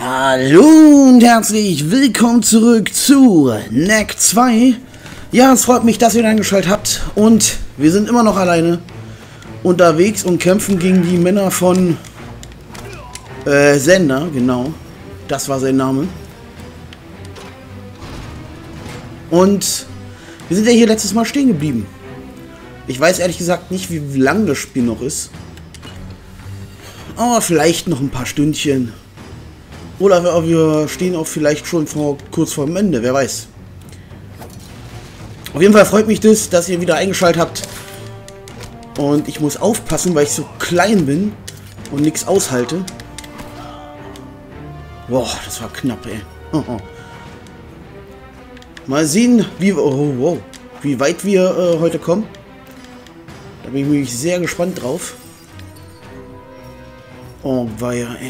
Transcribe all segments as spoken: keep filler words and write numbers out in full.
Hallo und herzlich willkommen zurück zu Knack zwei. Ja, es freut mich, dass ihr eingeschaltet habt und wir sind immer noch alleine unterwegs und kämpfen gegen die Männer von äh, Sender, genau. Das war sein Name. Und wir sind ja hier letztes Mal stehen geblieben. Ich weiß ehrlich gesagt nicht, wie lang das Spiel noch ist. Aber vielleicht noch ein paar Stündchen. Oder wir stehen auch vielleicht schon vor, kurz vor dem Ende, wer weiß. Auf jeden Fall freut mich das, dass ihr wieder eingeschaltet habt. Und ich muss aufpassen, weil ich so klein bin und nichts aushalte. Boah, das war knapp, ey. Mal sehen, wie, oh, wow, wie weit wir äh, heute kommen. Da bin ich wirklich sehr gespannt drauf. Oh, weia, ey.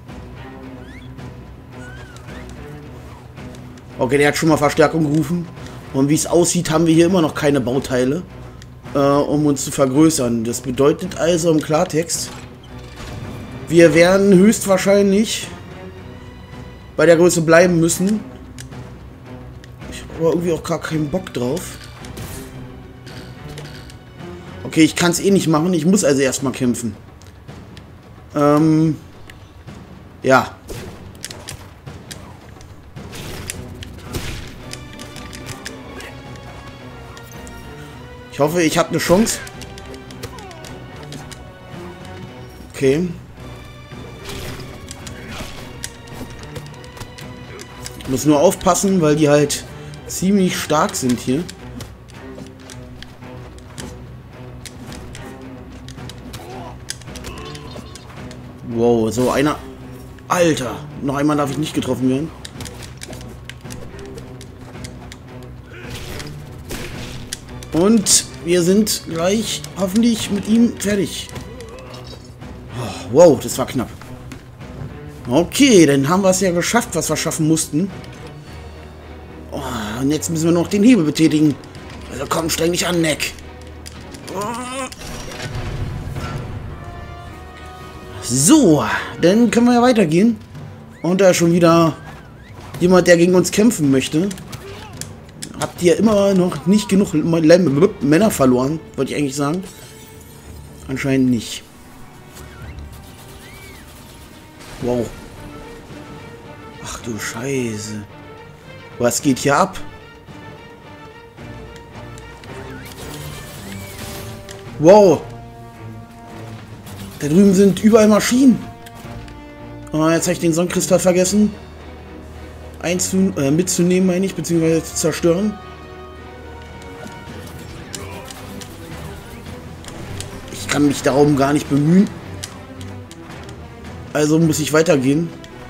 Okay, der hat schon mal Verstärkung gerufen. Und wie es aussieht, haben wir hier immer noch keine Bauteile, äh, um uns zu vergrößern. Das bedeutet also im Klartext, wir werden höchstwahrscheinlich bei der Größe bleiben müssen. Ich habe aber irgendwie auch gar keinen Bock drauf. Okay, ich kann es eh nicht machen. Ich muss also erstmal kämpfen. Ähm, ja. Ich hoffe, ich habe eine Chance. Okay. Ich muss nur aufpassen, weil die halt ziemlich stark sind hier. Wow, so einer... Alter, noch einmal darf ich nicht getroffen werden. Und wir sind gleich hoffentlich mit ihm fertig. Oh, wow, das war knapp. Okay, dann haben wir es ja geschafft, was wir schaffen mussten. Oh, und jetzt müssen wir noch den Hebel betätigen. Also komm, streng dich an, Neck. Oh. So, dann können wir ja weitergehen. Und da ist schon wieder jemand, der gegen uns kämpfen möchte. Habt ihr immer noch nicht genug Männer verloren, wollte ich eigentlich sagen. Anscheinend nicht. Wow. Ach du Scheiße. Was geht hier ab? Wow. Da drüben sind überall Maschinen. Oh, jetzt habe ich den Sonnenkristall vergessen. Einzu äh, mitzunehmen, meine ich, beziehungsweise zu zerstören. Ich kann mich darum gar nicht bemühen. Also muss ich weitergehen.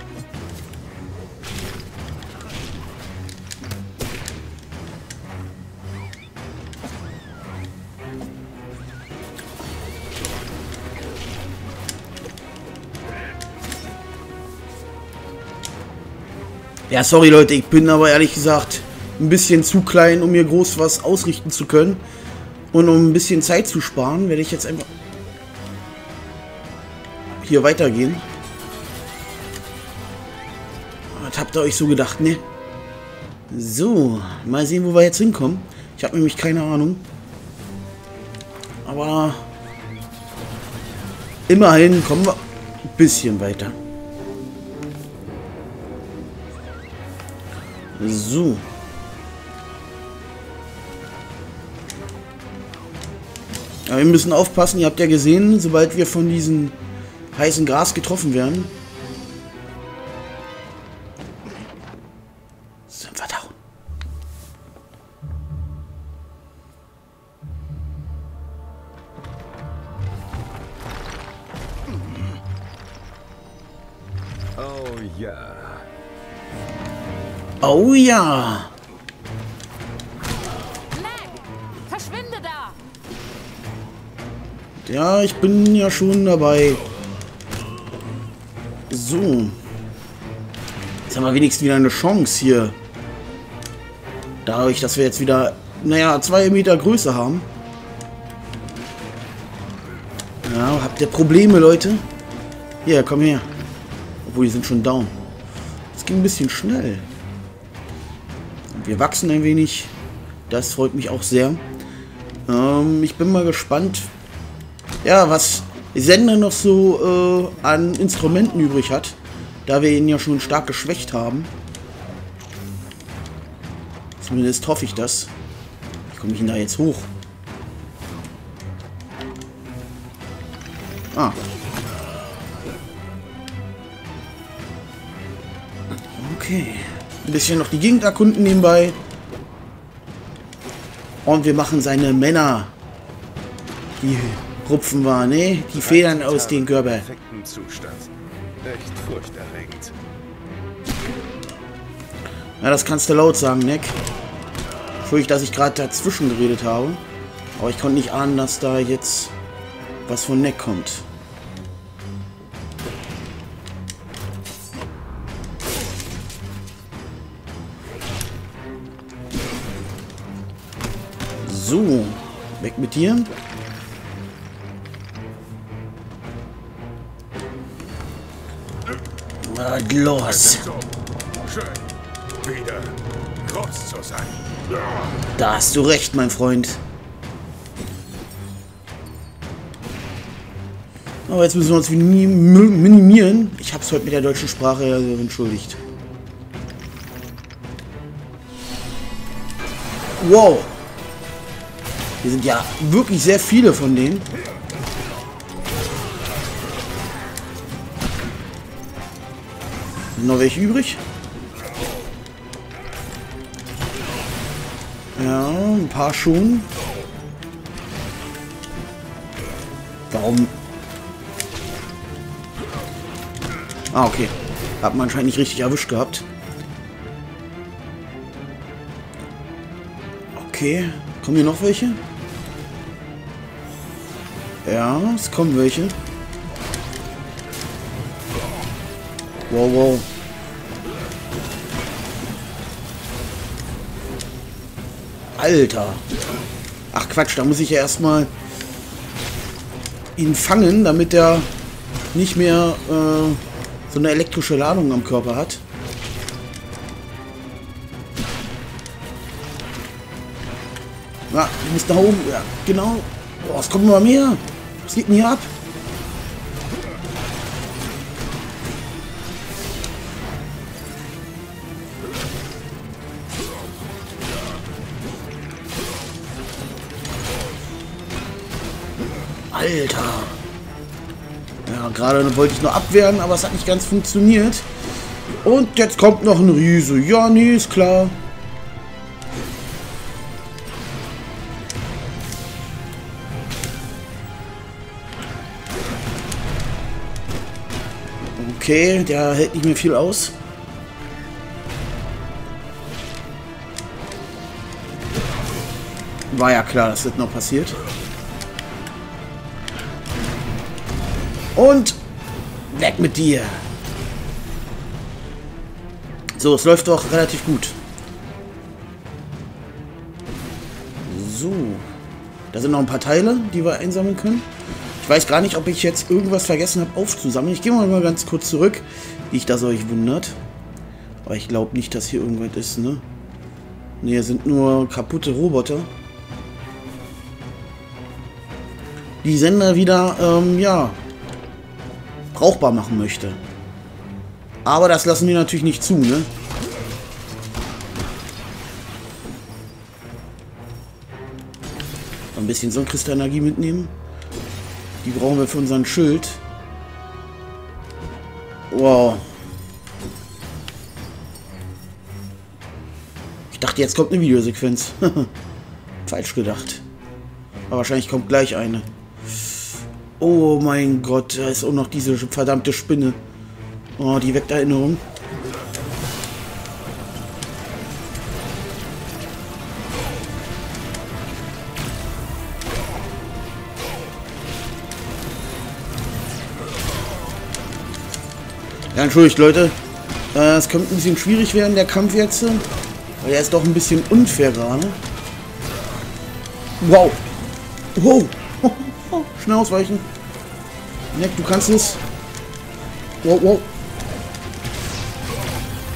Ja, sorry Leute, ich bin aber ehrlich gesagt ein bisschen zu klein, um mir groß was ausrichten zu können. Und um ein bisschen Zeit zu sparen, werde ich jetzt einfach hier weitergehen. Was habt ihr euch so gedacht, ne? So, mal sehen, wo wir jetzt hinkommen. Ich habe nämlich keine Ahnung. Aber immerhin kommen wir ein bisschen weiter. So. Aber wir müssen aufpassen, ihr habt ja gesehen, sobald wir von diesem heißen Gras getroffen werden, sind wir down. Oh ja. Oh ja. Verschwinde da. Ja, ich bin ja schon dabei. So. Jetzt haben wir wenigstens wieder eine Chance hier. Dadurch, dass wir jetzt wieder, naja, zwei Meter Größe haben. Ja, habt ihr Probleme, Leute? Hier, komm her. Obwohl, die sind schon down. Es ging ein bisschen schnell. Wir wachsen ein wenig. Das freut mich auch sehr. Ähm, ich bin mal gespannt, ja, was Sender noch so äh, an Instrumenten übrig hat. Da wir ihn ja schon stark geschwächt haben. Zumindest hoffe ich das. Wie komme ich denn da jetzt hoch? Ah. Okay. Ein bisschen noch die Gegend erkunden nebenbei. Und wir machen seine Männer. Die rupfen wir, ne? Die Federn aus den Körper. Zustand. Echt furchterregend. Ja, das kannst du laut sagen, Nick. Entschuldigung, dass ich gerade dazwischen geredet habe. Aber ich konnte nicht ahnen, dass da jetzt was von Nick kommt. So, weg mit dir. Was los? Schön, wieder groß zu sein. Da hast du recht, mein Freund. Aber jetzt müssen wir uns minimieren. Ich hab's heute mit der deutschen Sprache also entschuldigt. Wow. Hier sind ja wirklich sehr viele von denen. Sind noch welche übrig? Ja, ein paar schon. Warum? Ah, okay. Hat man anscheinend nicht richtig erwischt gehabt. Okay. Kommen hier noch welche? Ja, es kommen welche. Wow, wow. Alter. Ach Quatsch, da muss ich ja erstmal ihn fangen, damit er nicht mehr äh, so eine elektrische Ladung am Körper hat. Ja, ich muss nach oben. Ja, genau. Boah, es kommt immer mehr. Was geht denn hier ab? Alter. Ja, gerade wollte ich nur abwehren, aber es hat nicht ganz funktioniert. Und jetzt kommt noch ein Riese. Ja, nee, ist klar. Okay, der hält nicht mehr viel aus. War ja klar, das wird noch passiert. Und weg mit dir. So, es läuft doch relativ gut. So. Da sind noch ein paar Teile, die wir einsammeln können. Ich weiß gar nicht, ob ich jetzt irgendwas vergessen habe aufzusammeln. Ich gehe mal, mal ganz kurz zurück, nicht, dass ihr euch wundert. Aber ich glaube nicht, dass hier irgendwas ist, ne? Ne, hier sind nur kaputte Roboter. Die Sender wieder, ähm, ja, brauchbar machen möchte. Aber das lassen wir natürlich nicht zu, ne? Ein bisschen Sonnenkristaillenergie mitnehmen. Die brauchen wir für unseren Schild. Wow. Ich dachte, jetzt kommt eine Videosequenz. Falsch gedacht. Aber wahrscheinlich kommt gleich eine. Oh mein Gott, da ist auch noch diese verdammte Spinne. Oh, die weckt Erinnerung. Ja, entschuldigt, Leute. Äh, es könnte ein bisschen schwierig werden, der Kampf jetzt. Weil er ist doch ein bisschen unfair gerade. Wow. Wow. Schnell ausweichen. Nick, du kannst es. Wow, wow.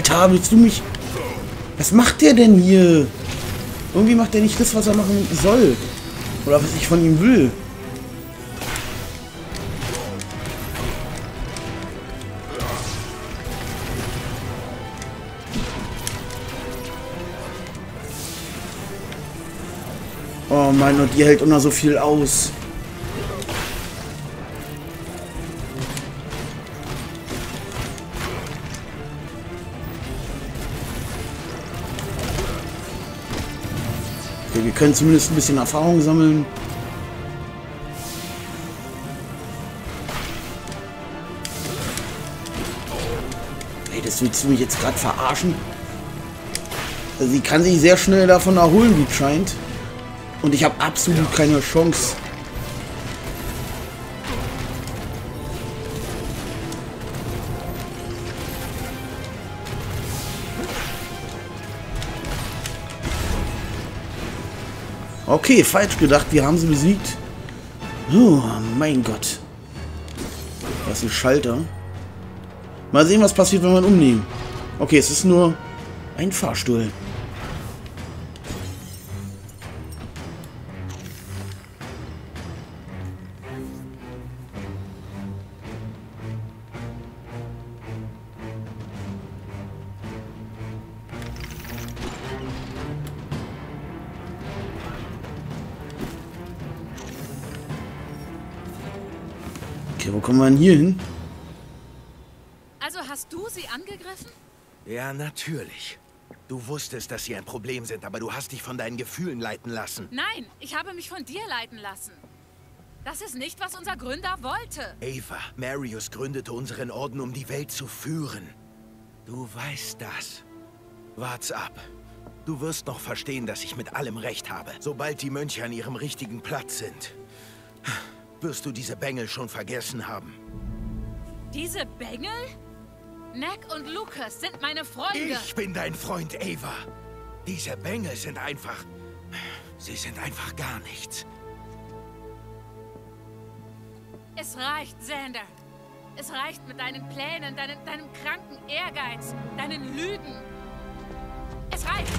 Alter, willst du mich... Was macht der denn hier? Irgendwie macht er nicht das, was er machen soll. Oder was ich von ihm will. Oh mein Gott, die hält immer so viel aus. Okay, wir können zumindest ein bisschen Erfahrung sammeln. Hey, das willst du mich jetzt gerade verarschen? Also sie kann sich sehr schnell davon erholen, wie es scheint. Und ich habe absolut keine Chance. Okay, falsch gedacht. Wir haben sie besiegt. Oh, mein Gott. Das ist ein Schalter. Mal sehen, was passiert, wenn wir ihn umnehmen. Okay, es ist nur ein Fahrstuhl. Okay, wo kommen wir denn hier hin? Also hast du sie angegriffen? Ja, natürlich. Du wusstest, dass sie ein Problem sind, aber du hast dich von deinen Gefühlen leiten lassen. Nein, ich habe mich von dir leiten lassen. Das ist nicht, was unser Gründer wollte. Ava, Marius gründete unseren Orden, um die Welt zu führen. Du weißt das. Wart's ab. Du wirst noch verstehen, dass ich mit allem Recht habe. Sobald die Mönche an ihrem richtigen Platz sind, wirst du diese Bengel schon vergessen haben. Diese Bengel? Neck und Lucas sind meine Freunde. Ich bin dein Freund, Ava. Diese Bengel sind einfach... Sie sind einfach gar nichts. Es reicht, Xander. Es reicht mit deinen Plänen, deinen, deinem kranken Ehrgeiz, deinen Lügen. Es reicht.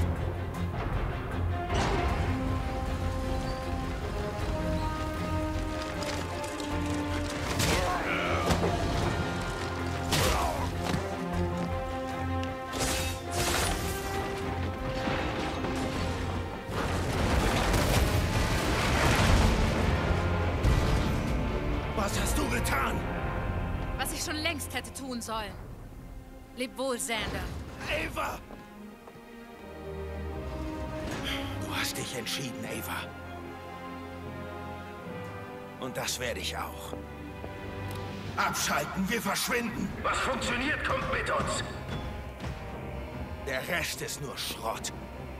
Was hast du getan? Was ich schon längst hätte tun sollen. Leb wohl, Xander. Ava! Du hast dich entschieden, Ava. Und das werde ich auch. Abschalten, wir verschwinden. Was funktioniert, kommt mit uns. Der Rest ist nur Schrott.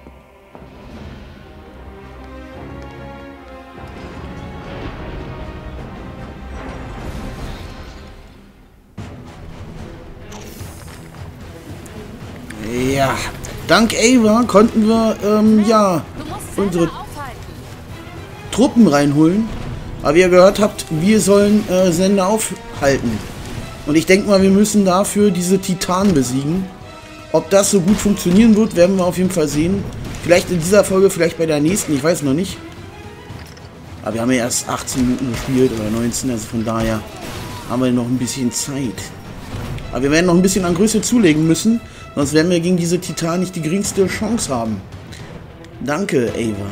Ja, dank Ava konnten wir, ähm, ja, Du musst unsere Xander aufhalten. Truppen reinholen. Aber wie ihr gehört habt, wir sollen äh, Xander aufhalten. Und ich denke mal, wir müssen dafür diese Titanen besiegen. Ob das so gut funktionieren wird, werden wir auf jeden Fall sehen. Vielleicht in dieser Folge, vielleicht bei der nächsten, ich weiß noch nicht. Aber wir haben ja erst achtzehn Minuten gespielt oder neunzehn, also von daher haben wir noch ein bisschen Zeit. Aber wir werden noch ein bisschen an Größe zulegen müssen, sonst werden wir gegen diese Titanen nicht die geringste Chance haben. Danke, Ava.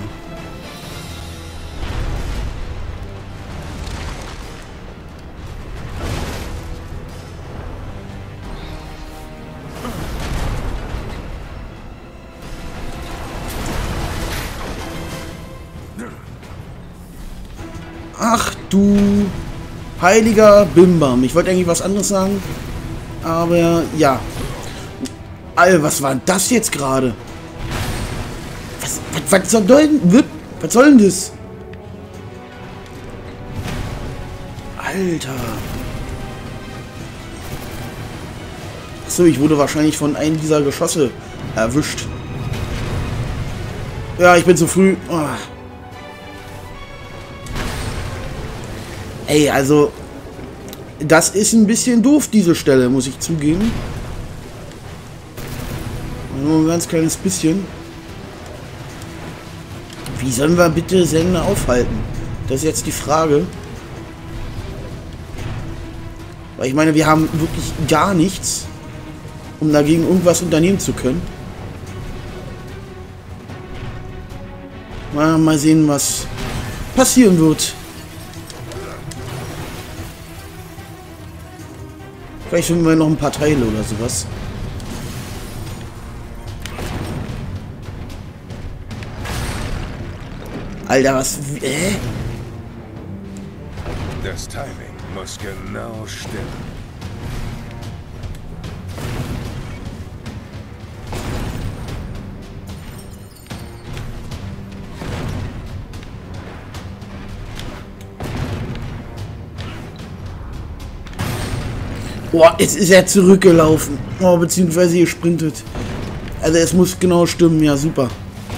Ach du heiliger Bimbam. Ich wollte eigentlich was anderes sagen. Aber ja. Alter, was war das jetzt gerade? Was, was, was soll denn? Was soll denn das? Alter. Achso, ich wurde wahrscheinlich von einem dieser Geschosse erwischt. Ja, ich bin zu früh. Oh. Ey, also, das ist ein bisschen doof, diese Stelle, muss ich zugeben. Nur ein ganz kleines bisschen. Wie sollen wir bitte Sender aufhalten? Das ist jetzt die Frage. Weil ich meine, wir haben wirklich gar nichts, um dagegen irgendwas unternehmen zu können. Mal, mal sehen, was passieren wird. Vielleicht finden wir noch ein paar Teile oder sowas. Alter, was... Äh? Das Timing muss genau stimmen. Boah, jetzt ist er zurückgelaufen. Oh, beziehungsweise gesprintet. Also es muss genau stimmen. Ja, super.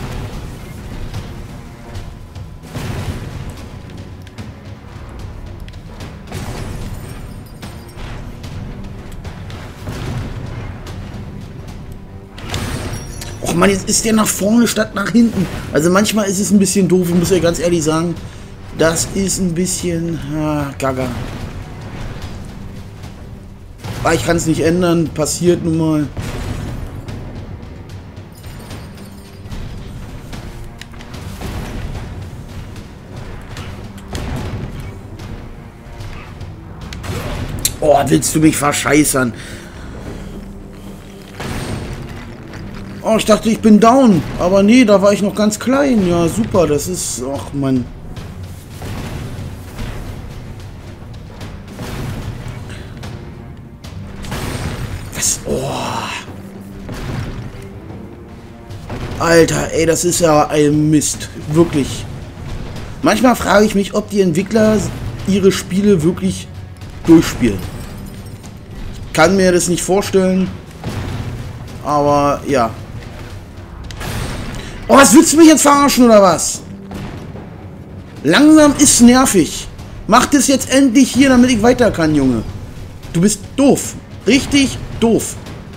Och man, jetzt ist der nach vorne statt nach hinten. Also manchmal ist es ein bisschen doof, ich muss ja ganz ehrlich sagen. Das ist ein bisschen ah, gaga. Aber ich kann es nicht ändern. Passiert nun mal. Oh, willst du mich verscheißern? Oh, ich dachte, ich bin down. Aber nee, da war ich noch ganz klein. Ja, super. Das ist... Ach, Mann. Was? Oh. Alter, ey, das ist ja ein Mist. Wirklich. Manchmal frage ich mich, ob die Entwickler ihre Spiele wirklich durchspielen. Ich kann mir das nicht vorstellen. Aber, ja. Oh, was willst du mich jetzt verarschen, oder was? Langsam ist nervig. Mach das jetzt endlich hier, damit ich weiter kann, Junge. Du bist doof. Richtig doof.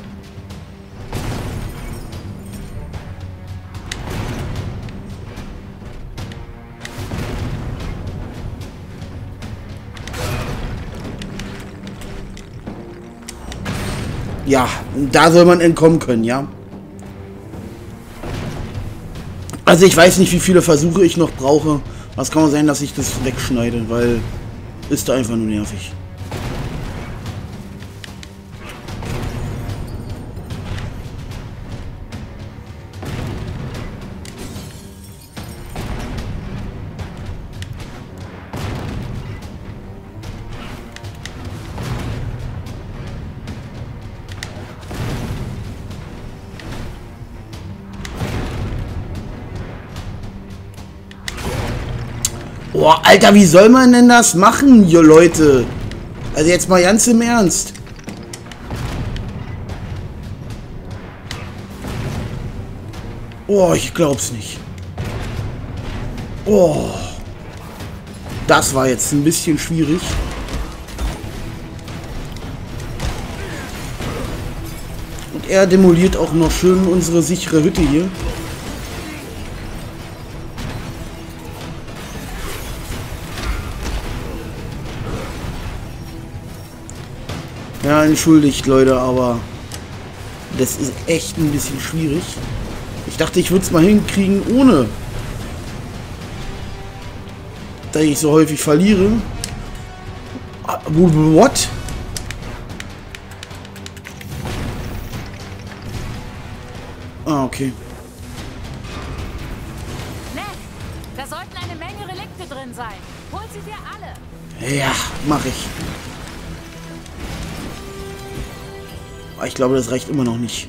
Ja, da soll man entkommen können, ja. Also ich weiß nicht, wie viele Versuche ich noch brauche. Was kann auch sein, dass ich das wegschneide, weil ist da einfach nur nervig. Boah, Alter, wie soll man denn das machen, ihr Leute? Also jetzt mal ganz im Ernst. Oh, ich glaub's nicht. Oh. Das war jetzt ein bisschen schwierig. Und er demoliert auch noch schön unsere sichere Hütte hier. Ja, entschuldigt, Leute, aber das ist echt ein bisschen schwierig. Ich dachte, ich würde es mal hinkriegen, ohne dass ich so häufig verliere. What? Ah, okay. Ned, da sollten eine Menge Relikte drin sein. Hol sie dir alle. Ja, mache ich. Ich glaube, das reicht immer noch nicht.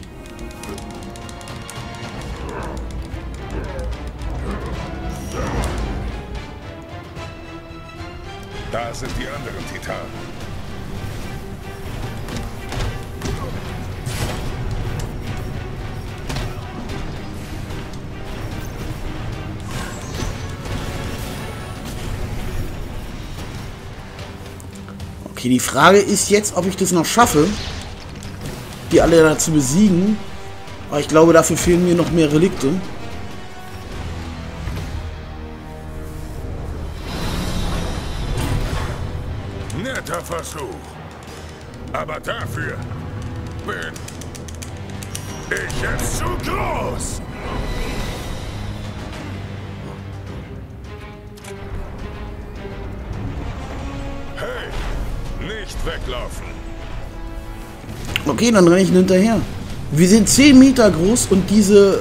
Da sind die anderen Titanen. Okay, die Frage ist jetzt, ob ich das noch schaffe, die alle dazu besiegen. Aber ich glaube, dafür fehlen mir noch mehr Relikte. Netter Versuch. Aber dafür bin ich jetzt zu groß. Hey, nicht weglaufen. Okay, dann renne ich ihn hinterher. Wir sind zehn Meter groß und diese...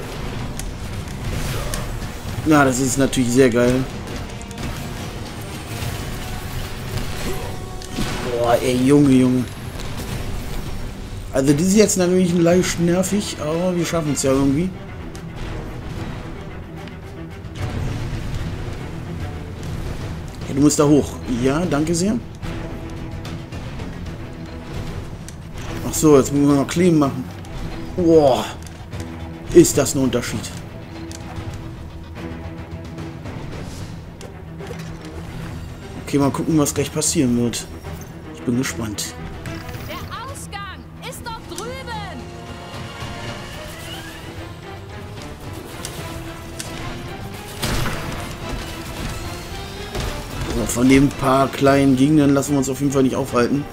Na, das ist natürlich sehr geil. Boah, ey, Junge, Junge. Also die ist jetzt natürlich leicht nervig, aber wir schaffen es ja irgendwie. Ja, du musst da hoch. Ja, danke sehr. Ach so, jetzt müssen wir noch clean machen. Boah, ist das ein Unterschied. Okay, mal gucken, was gleich passieren wird. Ich bin gespannt. Der Ausgang ist doch drüben. So, von den paar kleinen Gegnern lassen wir uns auf jeden Fall nicht aufhalten.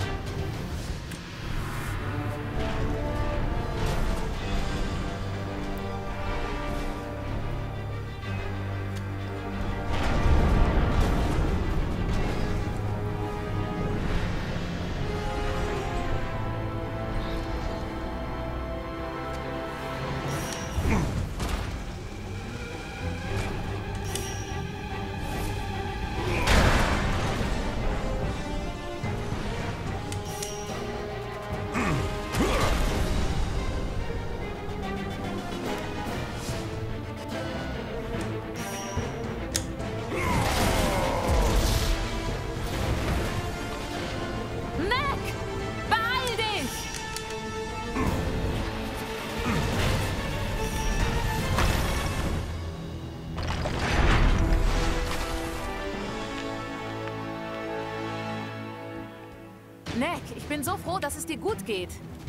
Neck, ich bin so froh, dass es dir gut geht.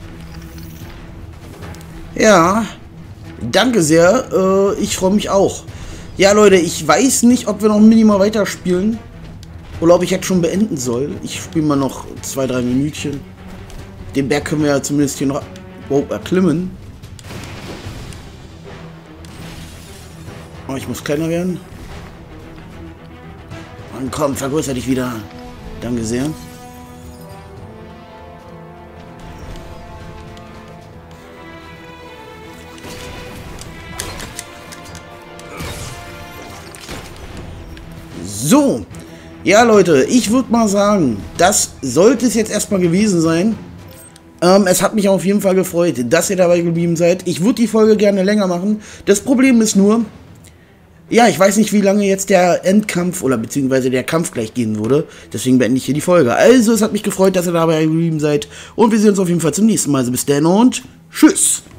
Ja, danke sehr. Äh, ich freue mich auch. Ja, Leute, ich weiß nicht, ob wir noch minimal weiterspielen. Oder ob ich jetzt schon beenden soll. Ich spiele mal noch zwei, drei Minütchen. Den Berg können wir ja zumindest hier noch wow, erklimmen. Oh, ich muss kleiner werden. Und komm, vergrößer dich wieder. Danke sehr. So, ja Leute, ich würde mal sagen, das sollte es jetzt erstmal gewesen sein. Ähm, es hat mich auf jeden Fall gefreut, dass ihr dabei geblieben seid. Ich würde die Folge gerne länger machen. Das Problem ist nur, ja, ich weiß nicht, wie lange jetzt der Endkampf oder beziehungsweise der Kampf gleich gehen würde. Deswegen beende ich hier die Folge. Also, es hat mich gefreut, dass ihr dabei geblieben seid. Und wir sehen uns auf jeden Fall zum nächsten Mal. Also bis dann und tschüss.